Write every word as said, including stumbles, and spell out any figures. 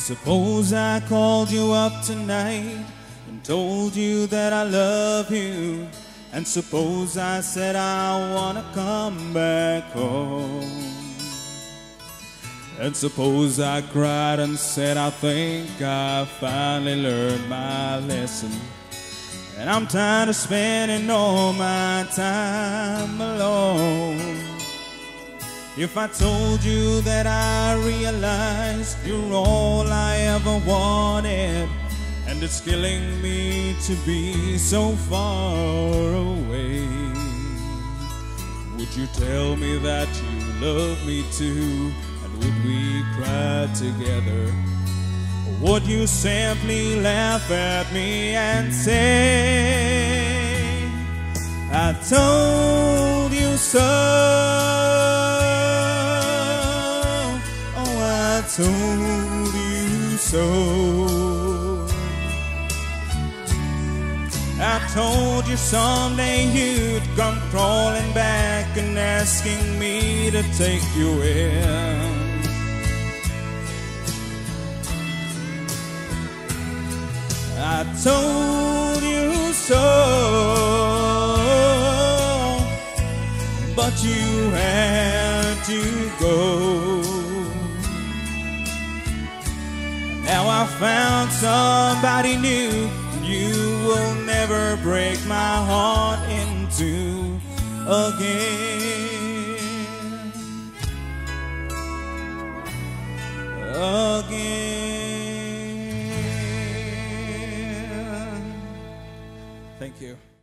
Suppose I called you up tonight and told you that I love you, and suppose I said I wanna come back home, and suppose I cried and said I think I finally learned my lesson, and I'm tired of spending all my time alone. If I told you that I realized you're all I ever wanted, and it's killing me to be so far away, would you tell me that you love me too, and would we cry together? Or would you simply laugh at me and say, I told you so? I told you so. I told you someday you'd come crawling back and asking me to take you in. I told you so, but you had to go. Now I found somebody new, and you will never break my heart in two again. Again. Thank you.